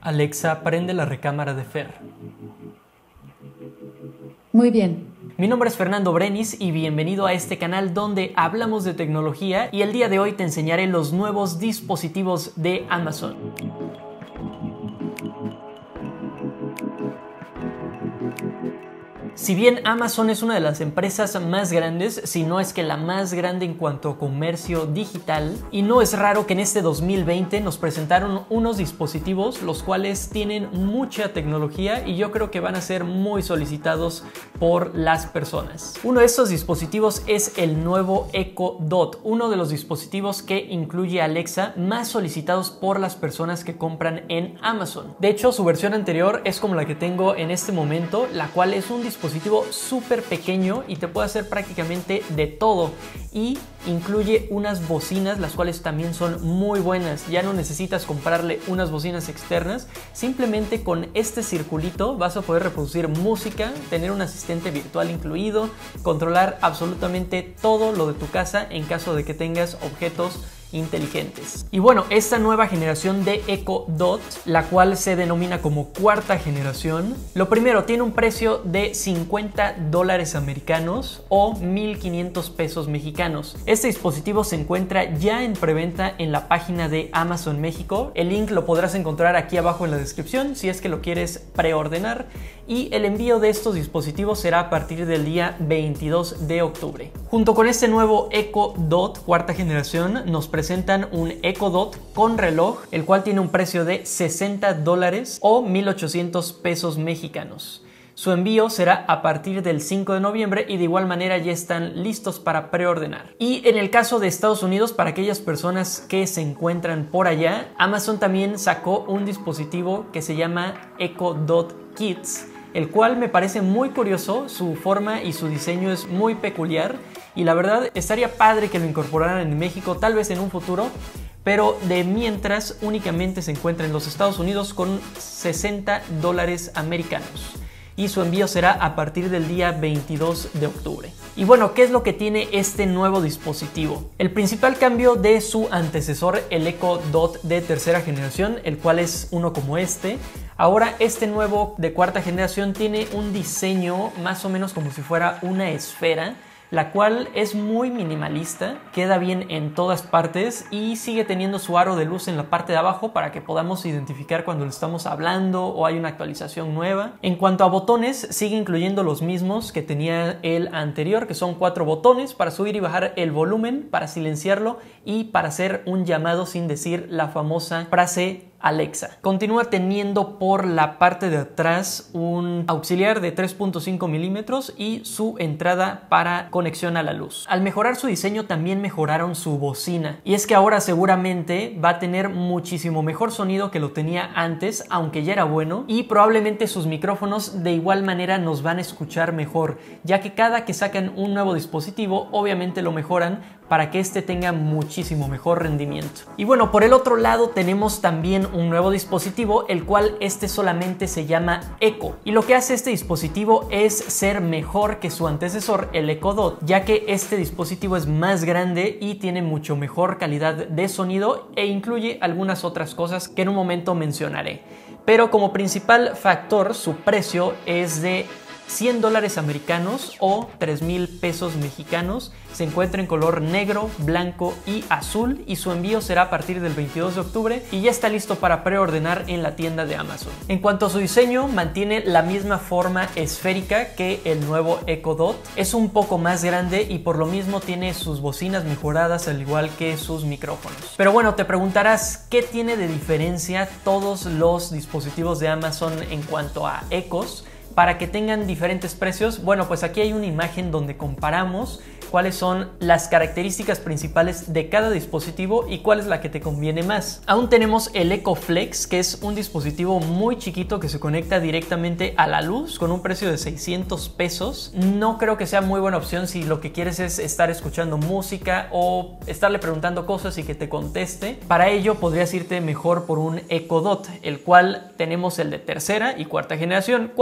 Alexa, prende la recámara de Fer. Muy bien. Mi nombre es Fernando Brenis y bienvenido a este canal donde hablamos de tecnología y el día de hoy te enseñaré los nuevos dispositivos de Amazon. Si bien Amazon es una de las empresas más grandes, si no es que la más grande en cuanto a comercio digital, y no es raro que en este 2020 nos presentaron unos dispositivos los cuales tienen mucha tecnología y yo creo que van a ser muy solicitados por las personas. Uno de estos dispositivos es el nuevo Echo Dot, uno de los dispositivos que incluye Alexa más solicitados por las personas que compran en Amazon. De hecho, su versión anterior es como la que tengo en este momento, la cual es un dispositivo súper pequeño y te puede hacer prácticamente de todo, y incluye unas bocinas las cuales también son muy buenas. Ya no necesitas comprarle unas bocinas externas, simplemente con este circulito vas a poder reproducir música, tener un asistente virtual incluido, controlar absolutamente todo lo de tu casa en caso de que tengas objetos inteligentes. Y bueno, esta nueva generación de Echo Dot, la cual se denomina como cuarta generación, lo primero, tiene un precio de $50 americanos o 1,500 pesos mexicanos. Este dispositivo se encuentra ya en preventa en la página de Amazon México. El link lo podrás encontrar aquí abajo en la descripción si es que lo quieres preordenar, y el envío de estos dispositivos será a partir del día 22 de octubre. Junto con este nuevo Echo Dot cuarta generación nos presentan un Echo Dot con reloj, el cual tiene un precio de $60 o 1,800 pesos mexicanos. Su envío será a partir del 5 de noviembre y de igual manera ya están listos para preordenar. Y en el caso de Estados Unidos, para aquellas personas que se encuentran por allá, Amazon también sacó un dispositivo que se llama Echo Dot Kids, el cual me parece muy curioso. Su forma y su diseño es muy peculiar y la verdad estaría padre que lo incorporaran en México, tal vez en un futuro, pero de mientras únicamente se encuentra en los Estados Unidos con $60 americanos. Y su envío será a partir del día 22 de octubre. Y bueno, ¿qué es lo que tiene este nuevo dispositivo? El principal cambio de su antecesor, el Echo Dot de tercera generación, el cual es uno como este. Ahora este nuevo de cuarta generación tiene un diseño más o menos como si fuera una esfera, la cual es muy minimalista, queda bien en todas partes y sigue teniendo su aro de luz en la parte de abajo para que podamos identificar cuando le estamos hablando o hay una actualización nueva. En cuanto a botones, sigue incluyendo los mismos que tenía el anterior, que son 4 botones para subir y bajar el volumen, para silenciarlo y para hacer un llamado sin decir la famosa frase Alexa. Continúa teniendo por la parte de atrás un auxiliar de 3.5 milímetros y su entrada para conexión a la luz. Al mejorar su diseño también mejoraron su bocina, y es que ahora seguramente va a tener muchísimo mejor sonido que lo tenía antes, aunque ya era bueno, y probablemente sus micrófonos de igual manera nos van a escuchar mejor, ya que cada que sacan un nuevo dispositivo obviamente lo mejoran para que este tenga muchísimo mejor rendimiento. Y bueno, por el otro lado tenemos también un nuevo dispositivo, el cual este solamente se llama Echo, y lo que hace este dispositivo es ser mejor que su antecesor, el Echo Dot, ya que este dispositivo es más grande y tiene mucho mejor calidad de sonido e incluye algunas otras cosas que en un momento mencionaré. Pero como principal factor, su precio es de $100 americanos o 3,000 pesos mexicanos. Se encuentra en color negro, blanco y azul, y su envío será a partir del 22 de octubre y ya está listo para preordenar en la tienda de Amazon. En cuanto a su diseño, mantiene la misma forma esférica que el nuevo Echo Dot. Es un poco más grande y por lo mismo tiene sus bocinas mejoradas al igual que sus micrófonos. Pero bueno, te preguntarás ¿qué tiene de diferencia todos los dispositivos de Amazon en cuanto a Echos para que tengan diferentes precios? Bueno, pues aquí hay una imagen donde comparamos cuáles son las características principales de cada dispositivo y cuál es la que te conviene más. Aún tenemos el Echo Flex, que es un dispositivo muy chiquito que se conecta directamente a la luz con un precio de 600 pesos. No creo que sea muy buena opción si lo que quieres es estar escuchando música o estarle preguntando cosas y que te conteste. Para ello podrías irte mejor por un Echo Dot, el cual tenemos el de tercera y cuarta generación. ¿Cuáles son las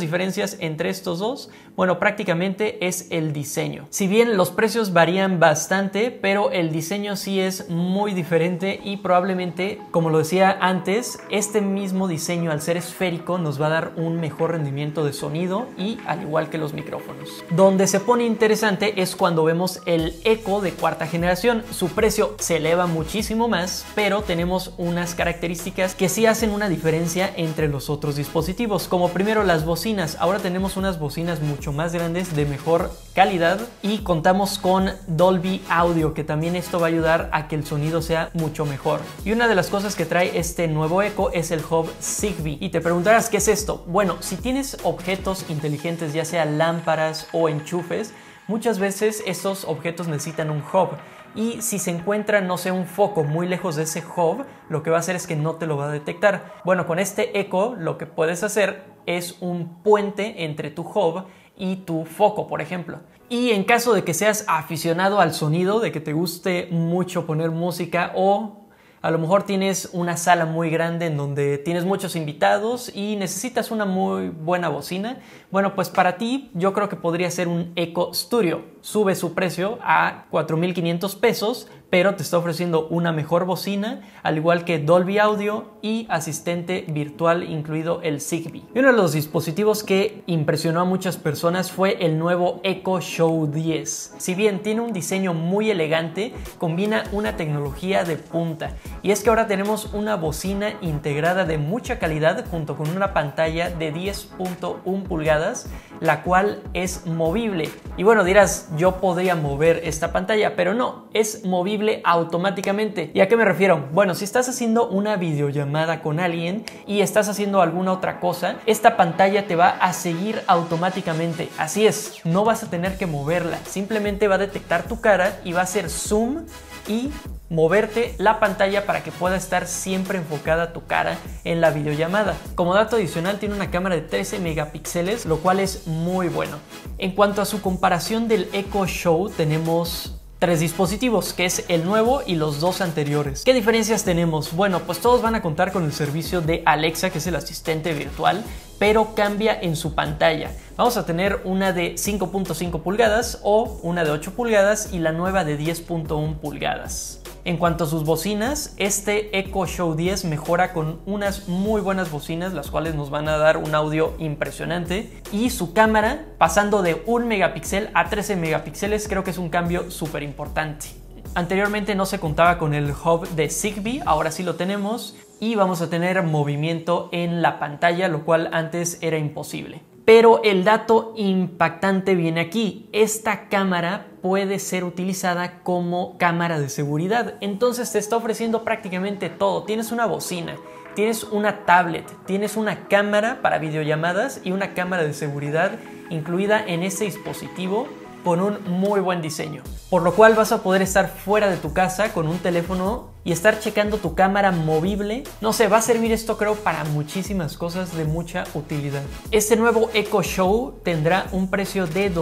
diferencias entre estos dos, bueno, prácticamente es el diseño. Si bien los precios varían bastante, pero el diseño sí es muy diferente y probablemente, como lo decía antes, este mismo diseño al ser esférico nos va a dar un mejor rendimiento de sonido y al igual que los micrófonos. Donde se pone interesante es cuando vemos el Echo de cuarta generación. Su precio se eleva muchísimo más, pero tenemos unas características que sí hacen una diferencia entre los otros dispositivos, como primero las bocinas. Ahora tenemos unas bocinas mucho más grandes, de mejor calidad, y contamos con Dolby Audio, que también esto va a ayudar a que el sonido sea mucho mejor. Y una de las cosas que trae este nuevo Echo es el hub Zigbee. Y te preguntarás, ¿qué es esto? Bueno, si tienes objetos inteligentes, ya sea lámparas o enchufes, muchas veces estos objetos necesitan un hub. Y si se encuentra, no sé, un foco muy lejos de ese hub, lo que va a hacer es que no te lo va a detectar. Bueno, con este Echo lo que puedes hacer es un puente entre tu hub y tu foco, por ejemplo. Y en caso de que seas aficionado al sonido, de que te guste mucho poner música, o a lo mejor tienes una sala muy grande en donde tienes muchos invitados y necesitas una muy buena bocina, bueno, pues para ti yo creo que podría ser un Echo Studio. Sube su precio a 4,500 pesos, pero te está ofreciendo una mejor bocina, al igual que Dolby Audio y asistente virtual, incluido el Zigbee. Y uno de los dispositivos que impresionó a muchas personas fue el nuevo Echo Show 10. Si bien tiene un diseño muy elegante, combina una tecnología de punta. Y es que ahora tenemos una bocina integrada de mucha calidad junto con una pantalla de 10.1 pulgadas, la cual es movible. Y bueno, dirás, yo podría mover esta pantalla, pero no, es movible automáticamente. ¿Y a qué me refiero? Bueno, si estás haciendo una videollamada con alguien y estás haciendo alguna otra cosa, esta pantalla te va a seguir automáticamente. Así es, no vas a tener que moverla, simplemente va a detectar tu cara y va a hacer zoom y moverte la pantalla para que pueda estar siempre enfocada tu cara en la videollamada. Como dato adicional, tiene una cámara de 13 megapíxeles, lo cual es muy bueno. En cuanto a su comparación del Echo Show, tenemos tres dispositivos, que es el nuevo y los dos anteriores. ¿Qué diferencias tenemos? Bueno, pues todos van a contar con el servicio de Alexa, que es el asistente virtual, pero cambia en su pantalla. Vamos a tener una de 5.5 pulgadas o una de 8 pulgadas y la nueva de 10.1 pulgadas. En cuanto a sus bocinas, este Echo Show 10 mejora con unas muy buenas bocinas, las cuales nos van a dar un audio impresionante, y su cámara pasando de 1 megapíxel a 13 megapíxeles creo que es un cambio súper importante. Anteriormente no se contaba con el hub de Zigbee, ahora sí lo tenemos, y vamos a tener movimiento en la pantalla, lo cual antes era imposible. Pero el dato impactante viene aquí. Esta cámara puede ser utilizada como cámara de seguridad. Entonces te está ofreciendo prácticamente todo. Tienes una bocina, tienes una tablet, tienes una cámara para videollamadas y una cámara de seguridad incluida en este dispositivo con un muy buen diseño. Por lo cual vas a poder estar fuera de tu casa con un teléfono y estar checando tu cámara movible. No sé, va a servir esto creo para muchísimas cosas de mucha utilidad. Este nuevo Echo Show tendrá un precio de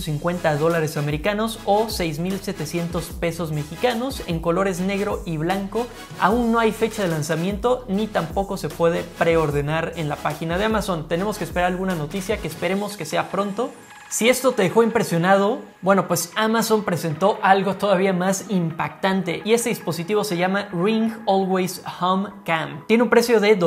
$250 americanos o 6,700 pesos mexicanos en colores negro y blanco. Aún no hay fecha de lanzamiento ni tampoco se puede preordenar en la página de Amazon. Tenemos que esperar alguna noticia que esperemos que sea pronto. Si esto te dejó impresionado, bueno, pues Amazon presentó algo todavía más impactante y este dispositivo se llama Ring Always Home Cam. Tiene un precio de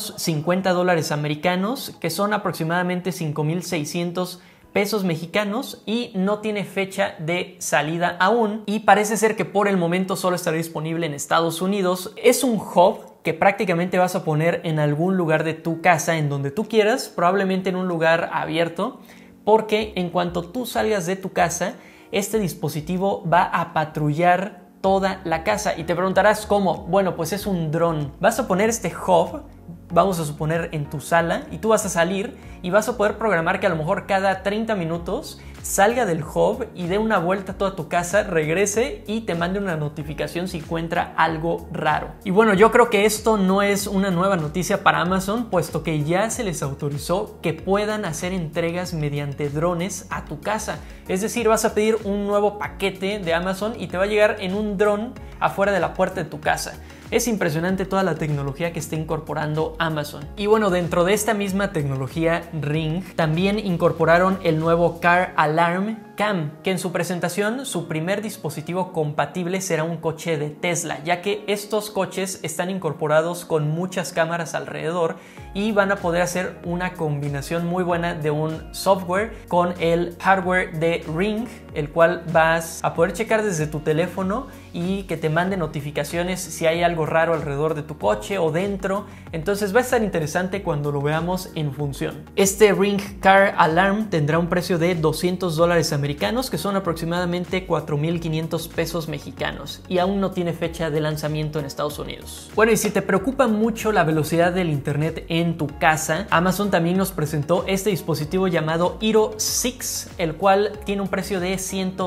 $250 americanos, que son aproximadamente 5,600 pesos mexicanos, y no tiene fecha de salida aún, y parece ser que por el momento solo estará disponible en Estados Unidos. Es un hub que prácticamente vas a poner en algún lugar de tu casa, en donde tú quieras, probablemente en un lugar abierto, porque en cuanto tú salgas de tu casa, este dispositivo va a patrullar toda la casa. Y te preguntarás ¿cómo? Bueno, pues es un dron. Vas a poner este hub, vamos a suponer en tu sala, y tú vas a salir y vas a poder programar que a lo mejor cada 30 minutos salga del hub y dé una vuelta a toda tu casa, regrese y te mande una notificación si encuentra algo raro. Y bueno, yo creo que esto no es una nueva noticia para Amazon, puesto que ya se les autorizó que puedan hacer entregas mediante drones a tu casa. Es decir, vas a pedir un nuevo paquete de Amazon y te va a llegar en un dron afuera de la puerta de tu casa. Es impresionante toda la tecnología que está incorporando Amazon. Y bueno, dentro de esta misma tecnología Ring, también incorporaron el nuevo Car Alarm Cam, que en su presentación su primer dispositivo compatible será un coche de Tesla, ya que estos coches están incorporados con muchas cámaras alrededor y van a poder hacer una combinación muy buena de un software con el hardware de Ring, el cual vas a poder checar desde tu teléfono y que te mande notificaciones si hay algo raro alrededor de tu coche o dentro. Entonces va a estar interesante cuando lo veamos en función. Este Ring Car Alarm tendrá un precio de $200 americanos, que son aproximadamente 4,500 pesos mexicanos, y aún no tiene fecha de lanzamiento en Estados Unidos. Bueno, y si te preocupa mucho la velocidad del internet en tu casa, Amazon también nos presentó este dispositivo llamado Eero 6, el cual tiene un precio de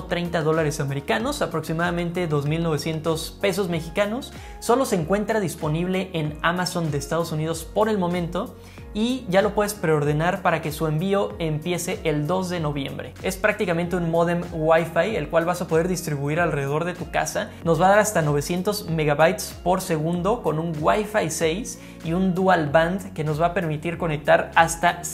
$130 americanos, aproximadamente 2,900 pesos mexicanos. Solo se encuentra disponible en Amazon de Estados Unidos por el momento y ya lo puedes preordenar para que su envío empiece el 2 de noviembre. Es prácticamente un módem Wi-Fi, el cual vas a poder distribuir alrededor de tu casa. Nos va a dar hasta 900 megabytes por segundo con un Wi-Fi 6 y un dual band que nos va a permitir conectar hasta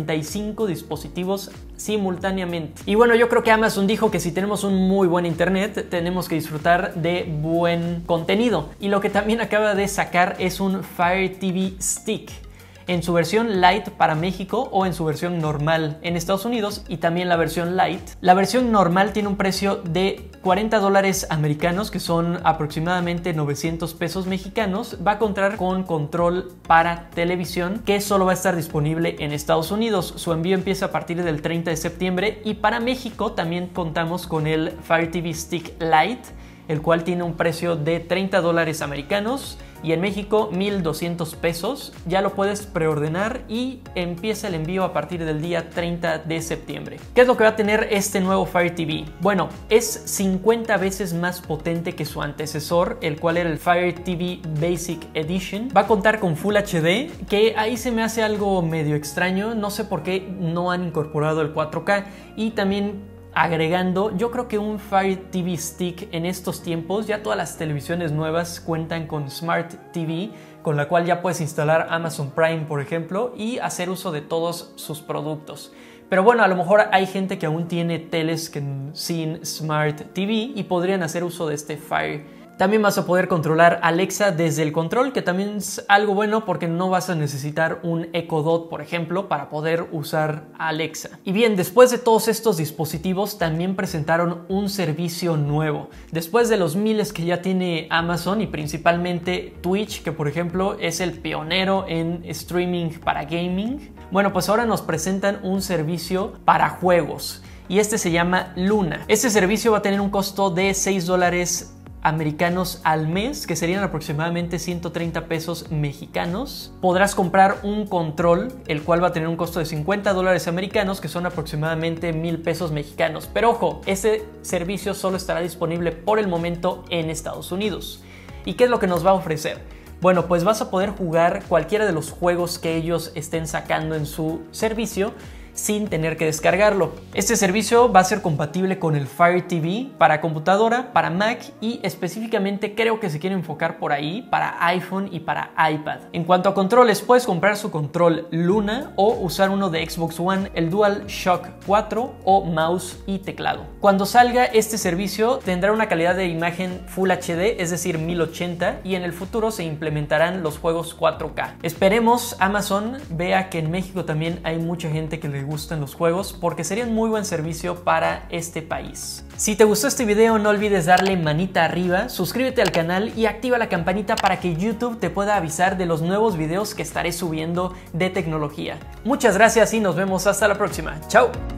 75 dispositivos simultáneamente. Y bueno, yo creo que Amazon dijo que si tenemos un muy buen internet, tenemos que disfrutar de buen contenido. Y lo que también acaba de sacar es un Fire TV Stick, en su versión Lite para México o en su versión normal en Estados Unidos, y también la versión Lite. La versión normal tiene un precio de $40 americanos, que son aproximadamente 900 pesos mexicanos. Va a contar con control para televisión, que solo va a estar disponible en Estados Unidos. Su envío empieza a partir del 30 de septiembre y para México también contamos con el Fire TV Stick Lite, el cual tiene un precio de $30 americanos y en México 1,200 pesos. Ya lo puedes preordenar y empieza el envío a partir del día 30 de septiembre. ¿Qué es lo que va a tener este nuevo Fire TV? Bueno, es 50 veces más potente que su antecesor, el cual era el Fire TV Basic Edition. Va a contar con Full HD, que ahí se me hace algo medio extraño. No sé por qué no han incorporado el 4K. Y también agregando, yo creo que un Fire TV Stick en estos tiempos, ya todas las televisiones nuevas cuentan con Smart TV, con la cual ya puedes instalar Amazon Prime, por ejemplo, y hacer uso de todos sus productos. Pero bueno, a lo mejor hay gente que aún tiene teles sin Smart TV y podrían hacer uso de este Fire. También vas a poder controlar Alexa desde el control, que también es algo bueno porque no vas a necesitar un Echo Dot, por ejemplo, para poder usar Alexa. Y bien, después de todos estos dispositivos, también presentaron un servicio nuevo. Después de los miles que ya tiene Amazon y principalmente Twitch, que por ejemplo es el pionero en streaming para gaming, bueno, pues ahora nos presentan un servicio para juegos y este se llama Luna. Este servicio va a tener un costo de $6 americanos al mes, que serían aproximadamente 130 pesos mexicanos. Podrás comprar un control, el cual va a tener un costo de $50 americanos, que son aproximadamente 1,000 pesos mexicanos. Pero ojo, ese servicio solo estará disponible por el momento en Estados Unidos. ¿Y qué es lo que nos va a ofrecer? Bueno, pues vas a poder jugar cualquiera de los juegos que ellos estén sacando en su servicio sin tener que descargarlo. Este servicio va a ser compatible con el Fire TV para computadora, para Mac y específicamente creo que se quiere enfocar por ahí para iPhone y para iPad. En cuanto a controles, puedes comprar su control Luna o usar uno de Xbox One, el DualShock 4 o mouse y teclado. Cuando salga este servicio tendrá una calidad de imagen Full HD, es decir 1080, y en el futuro se implementarán los juegos 4K. Esperemos Amazon vea que en México también hay mucha gente que le gustan los juegos, porque sería un muy buen servicio para este país. Si te gustó este video, no olvides darle manita arriba, suscríbete al canal y activa la campanita para que YouTube te pueda avisar de los nuevos videos que estaré subiendo de tecnología. Muchas gracias y nos vemos hasta la próxima. ¡Chao!